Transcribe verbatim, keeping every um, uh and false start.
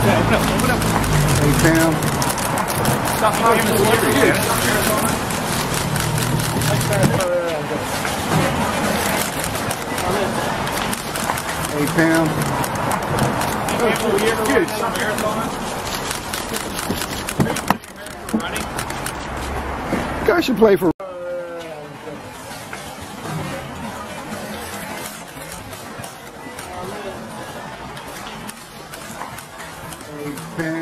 Hey, Pam. Stop talking to celebrities. Hey, Pam. Dude, some marathon. You guys should play for. Hey, Pam.